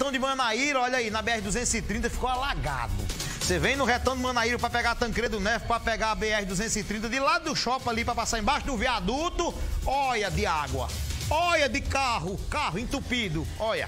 retão de Manaíra, olha aí, na BR-230 ficou alagado. Você vem no retão de Manaíra para pegar a Tancredo Neves, para pegar a BR-230, de lado do shopping ali, para passar embaixo do viaduto, olha de água, olha de carro entupido, olha.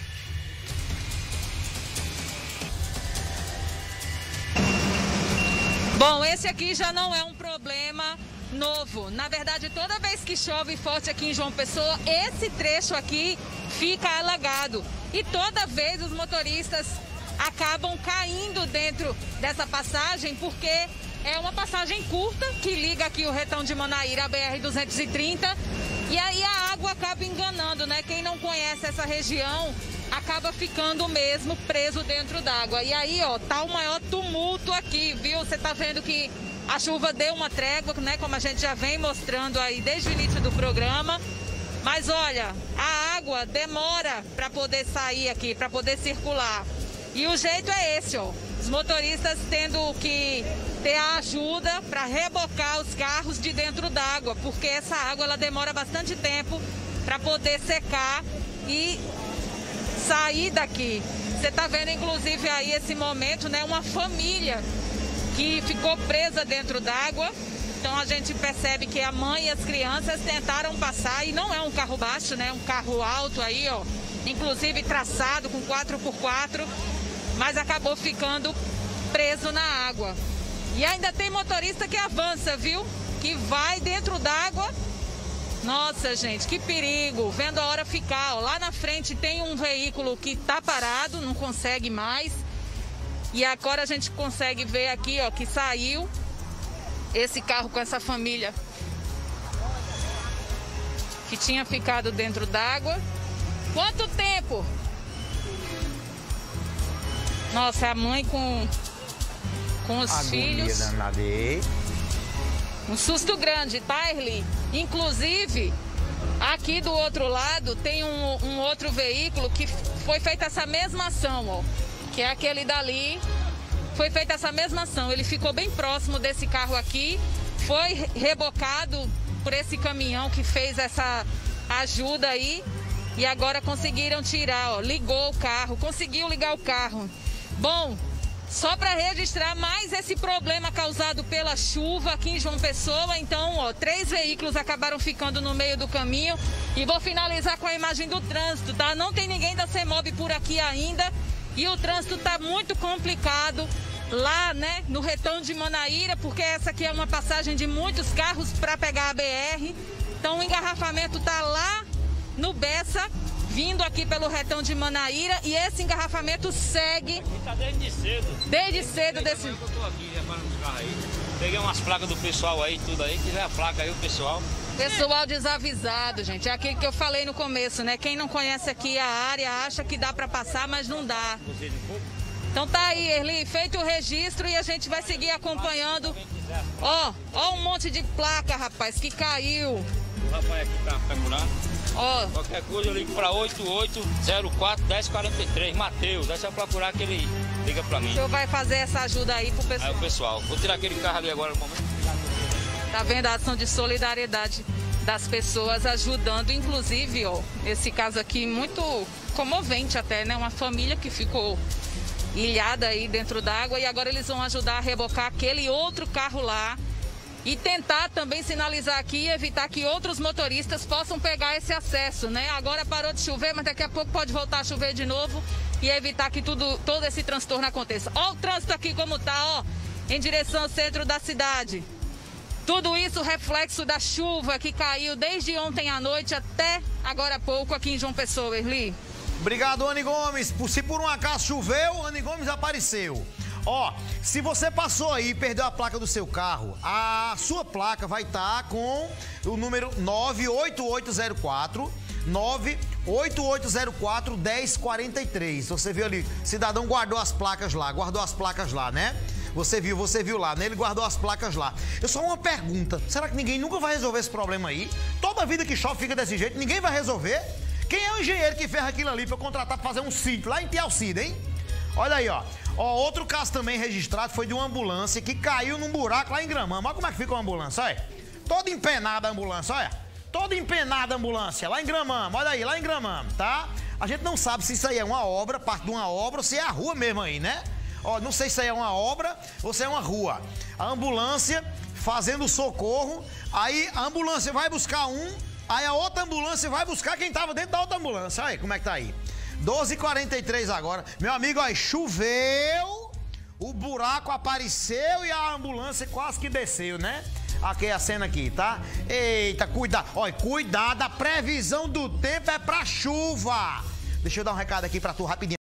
Bom, esse aqui já não é um problema novo. Na verdade, toda vez que chove forte aqui em João Pessoa, esse trecho aqui fica alagado. E toda vez os motoristas acabam caindo dentro dessa passagem, porque é uma passagem curta que liga aqui o retão de Manaíra à BR-230. E aí a água acaba enganando, né? Quem não conhece essa região acaba ficando mesmo preso dentro d'água. E aí, ó, tá o maior tumulto aqui, viu? Você tá vendo que a chuva deu uma trégua, né? Como a gente já vem mostrando aí desde o início do programa. Mas olha, a água demora para poder sair aqui, para poder circular. E o jeito é esse, ó. Os motoristas tendo que ter a ajuda para rebocar os carros de dentro d'água, porque essa água ela demora bastante tempo para poder secar e sair daqui. Você tá vendo inclusive aí esse momento, né? Uma família que ficou presa dentro d'água. Então a gente percebe que a mãe e as crianças tentaram passar, e não é um carro baixo, né? Um carro alto aí, ó, inclusive traçado com 4x4, mas acabou ficando preso na água. E ainda tem motorista que avança, viu? Que vai dentro d'água. Nossa, gente, que perigo. Vendo a hora ficar, ó, lá na frente tem um veículo que tá parado, não consegue mais. E agora a gente consegue ver aqui, ó, que saiu esse carro com essa família que tinha ficado dentro d'água. Quanto tempo? Nossa, a mãe com os filhos. Um susto grande, tá, Erli? Inclusive, aqui do outro lado tem um outro veículo que foi feita essa mesma ação, ó. Que é aquele dali. Foi feita essa mesma ação. Ele ficou bem próximo desse carro aqui. Foi rebocado por esse caminhão que fez essa ajuda aí. E agora conseguiram tirar, ó. Ligou o carro, conseguiu ligar o carro. Bom, só para registrar mais esse problema causado pela chuva aqui em João Pessoa. Então, ó, 3 veículos acabaram ficando no meio do caminho. E vou finalizar com a imagem do trânsito, tá? Não tem ninguém da CEMOB por aqui ainda. E o trânsito tá muito complicado lá, né, no retão de Manaíra, porque essa aqui é uma passagem de muitos carros para pegar a BR. Então o engarrafamento tá lá no Bessa, vindo aqui pelo retão de Manaíra, e esse engarrafamento segue. Tá desde cedo. Desde cedo desse. Eu tô aqui reparando os carros aí. Peguei umas placas do pessoal aí, tudo aí, quiser a placa aí, o pessoal. Pessoal desavisado, gente. É aquilo que eu falei no começo, né? Quem não conhece aqui a área acha que dá para passar, mas não dá. Então tá aí, Erli, feito o registro, e a gente vai seguir acompanhando. Ó, ó um monte de placa, rapaz, que caiu. O rapaz aqui tá procurando. Ó. Qualquer coisa eu ligo para 8804-1043, Matheus. Deixa eu procurar que ele liga para mim. O senhor vai fazer essa ajuda aí pro pessoal. Aí o pessoal. Vou tirar aquele carro ali agora no momento. Tá vendo a ação de solidariedade das pessoas ajudando, inclusive, ó, esse caso aqui muito comovente até, né? Uma família que ficou ilhada aí dentro d'água, e agora eles vão ajudar a rebocar aquele outro carro lá e tentar também sinalizar aqui e evitar que outros motoristas possam pegar esse acesso, né? Agora parou de chover, mas daqui a pouco pode voltar a chover de novo e evitar que todo esse transtorno aconteça. Ó o trânsito aqui como tá, ó, em direção ao centro da cidade. Tudo isso reflexo da chuva que caiu desde ontem à noite até agora há pouco aqui em João Pessoa, Erli. Obrigado, Anny Gomes. Se por um acaso choveu, Anny Gomes apareceu. Ó, se você passou aí e perdeu a placa do seu carro, a sua placa vai estar com o número 98804 1043. Você viu ali, cidadão guardou as placas lá, né? Você viu lá, né? Ele guardou as placas lá. Eu só uma pergunta, será que ninguém nunca vai resolver esse problema aí? Toda vida que chove fica desse jeito, ninguém vai resolver? Quem é o engenheiro que fez aquilo ali pra contratar pra fazer um sítio lá em Tialcida, hein? Olha aí, ó. Ó, outro caso também registrado foi de uma ambulância que caiu num buraco lá em Gramama. Olha como é que fica a ambulância, olha. Toda empenada a ambulância, olha. Toda empenada a ambulância, lá em Gramama, olha aí, lá em Gramama, tá? A gente não sabe se isso aí é uma obra, parte de uma obra, ou se é a rua mesmo aí, né? Ó, não sei se aí é uma obra ou se é uma rua. A ambulância fazendo socorro, aí a ambulância vai buscar um, aí a outra ambulância vai buscar quem tava dentro da outra ambulância. Olha aí como é que tá aí. 12h43 agora. Meu amigo, ó, choveu, o buraco apareceu e a ambulância quase que desceu, né? Aqui é a cena aqui, tá? Eita, cuidado. Olha, cuidado, a previsão do tempo é pra chuva. Deixa eu dar um recado aqui pra tu rapidinho.